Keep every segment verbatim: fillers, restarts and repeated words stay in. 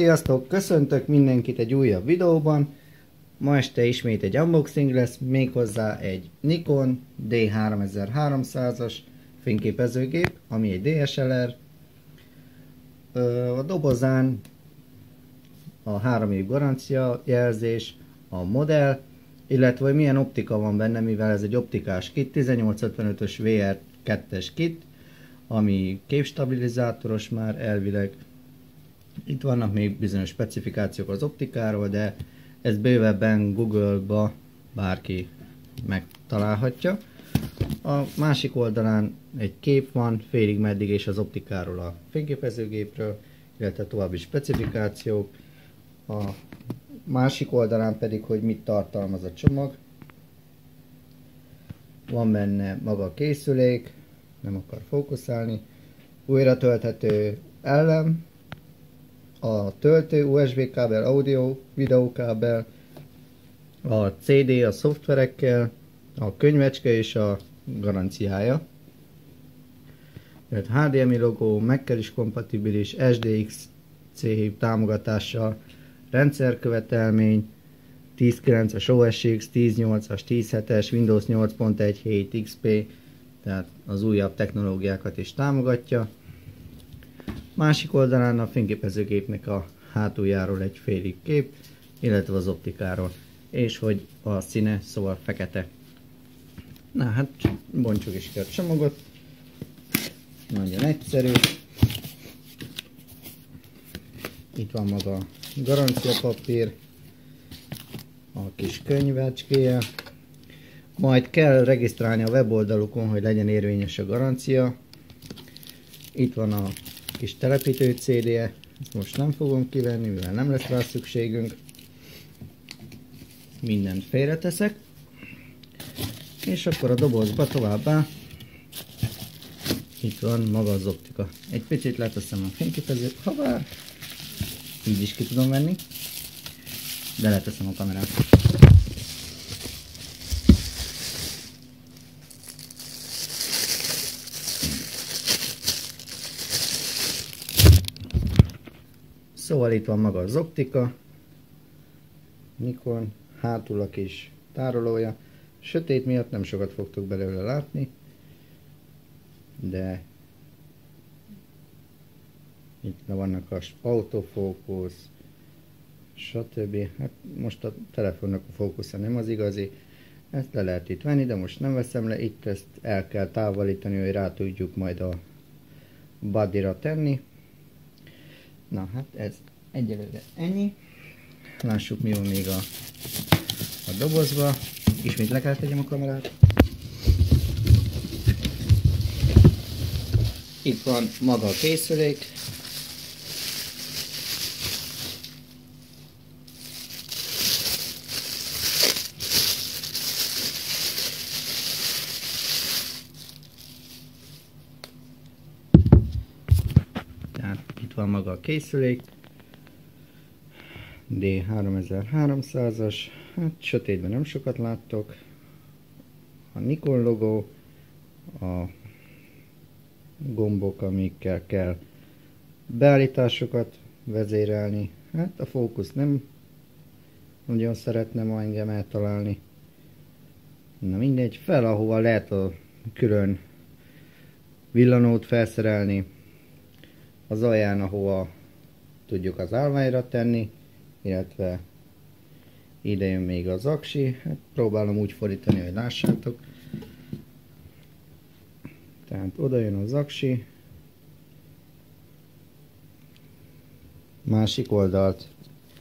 Sziasztok! Köszöntök mindenkit egy újabb videóban. Ma este ismét egy unboxing lesz, méghozzá egy Nikon D háromezer-háromszázas fényképezőgép, ami egy D S L R. A dobozán a három év garancia jelzés, a modell, illetve hogy milyen optika van benne, mivel ez egy optikás kit, ezernyolcszázötvenötös V R kettes kit, ami képstabilizátoros már elvileg. Itt vannak még bizonyos specifikációk az optikáról, de ezt bővebben Google-ba bárki megtalálhatja. A másik oldalán egy kép van, félig meddig és az optikáról, a fényképezőgépről, illetve további specifikációk. A másik oldalán pedig, hogy mit tartalmaz a csomag. Van benne maga a készülék, nem akar fókuszálni, újra tölthető elem, a töltő, U S B kábel, audio, videókábel, a C D a szoftverekkel, a könyvecske és a garanciája. H D M I logó, Mac-kel is kompatibilis, S D X C hív támogatással, rendszerkövetelmény, tíz kilences O S X, tíz nyolcas, tíz hetes, Windows nyolc pont egy hét X P, tehát az újabb technológiákat is támogatja. Másik oldalán a fényképezőgépnek a hátuljáról egy félig kép, illetve az optikáról, és hogy a színe, szóval fekete. Na hát bontsuk is ki a csomagot, nagyon egyszerű. Itt van maga a garanciapapír, a kis könyvecskéje, majd kell regisztrálni a weboldalukon, hogy legyen érvényes a garancia. Itt van a kis telepítő cé dé-je, ezt most nem fogom kivenni, mivel nem lesz rá szükségünk. Mindent félreteszek. És akkor a dobozba továbbá itt van maga az optika. Egy picit leteszem a fényképezőt, ha bár így is ki tudom venni, de leteszem a kamerát. Szóval itt van maga az optika, Nikon, hátul a kis tárolója. Sötét miatt nem sokat fogtok belőle látni, de itt vannak a autofókusz, stb. Hát most a telefonnak a fókusza nem az igazi, ezt le lehet itt venni, de most nem veszem le, itt ezt el kell távolítani, hogy rá tudjuk majd a bodyra tenni. Na hát ez egyelőre ennyi. Lássuk, mi van még a, a dobozba. Ismét le kell tegyem a kamerát. Itt van maga a készülék. Tehát itt van maga a készülék. D háromezer-háromszázas, hát sötétben nem sokat láttok. A Nikon logó, a gombok, amikkel kell beállításokat vezérelni. Hát a fókusz nem nagyon szeretne ma engem eltalálni. Na mindegy, fel ahova lehet a külön villanót felszerelni. Az alján, ahova tudjuk az állványra tenni, illetve ide jön még az aksi, hát próbálom úgy fordítani, hogy lássátok. Tehát oda jön az aksi, másik oldalt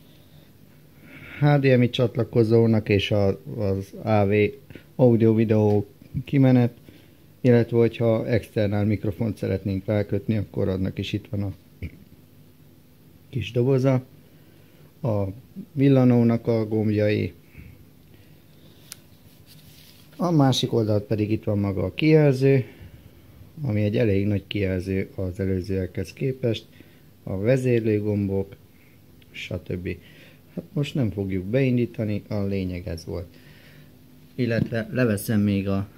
H D M I csatlakozónak és az á vé audio-videó kimenet, illetve hogyha externál mikrofont szeretnénk rákötni, akkor annak is itt van a kis doboza. A villanónak a gombjai. A másik oldalt pedig itt van maga a kijelző, ami egy elég nagy kijelző az előzőekhez képest. A vezérlőgombok, stb. Hát most nem fogjuk beindítani, a lényeg ez volt. Illetve leveszem még a...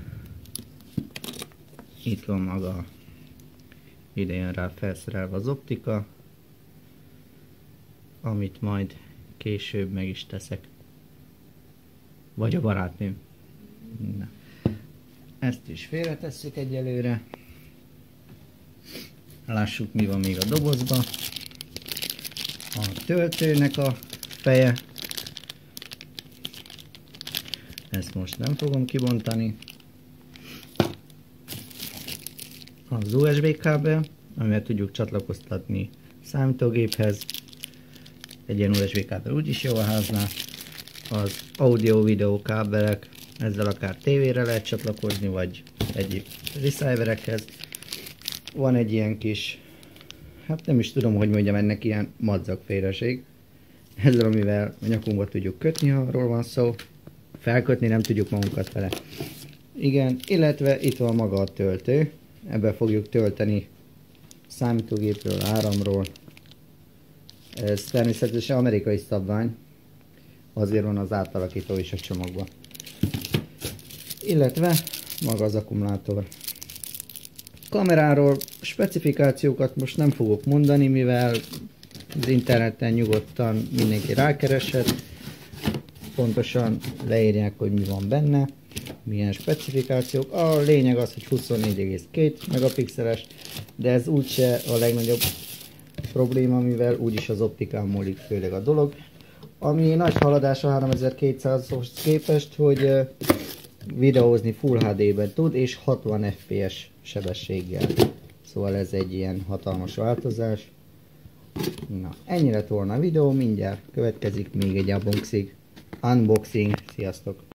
Itt van maga, ide jön rá felszerelve az optika. amit majd később meg is teszek. Vagy a barátnőm. Na. Ezt is félretesszük egyelőre. Lássuk, mi van még a dobozba. A töltőnek a feje. Ezt most nem fogom kibontani. Az u es bé kábel, amivel tudjuk csatlakoztatni számítógéphez. Egy ilyen u es bé kábel úgyis jó a háznál. Az audio-videó kábelek, ezzel akár tévére lehet csatlakozni, vagy egyéb receiverekhez. Van egy ilyen kis, hát nem is tudom, hogy mondjam, ennek ilyen madzagféleség. Ezzel, amivel a nyakunkba tudjuk kötni, ha arról van szó. Felkötni nem tudjuk magunkat vele. Igen, illetve itt van maga a töltő. Ebben fogjuk tölteni számítógépről, áramról. Ez természetesen amerikai szabvány. Azért van az átalakító is a csomagban. Illetve maga az akkumulátor. Kameráról specifikációkat most nem fogok mondani, mivel az interneten nyugodtan mindenki rákereshet. Pontosan leírják, hogy mi van benne, milyen specifikációk. A lényeg az, hogy huszonnégy egész két megapixeles, de ez úgyse a legnagyobb probléma, mivel úgyis az optikán múlik főleg a dolog. Ami nagy haladás a háromezer-kétszázhoz képest, hogy videózni Full há dé-ben tud, és hatvan ef pé es sebességgel. Szóval ez egy ilyen hatalmas változás. Na, ennyi lett volna a videó, mindjárt következik még egy unboxing. Unboxing. Sziasztok!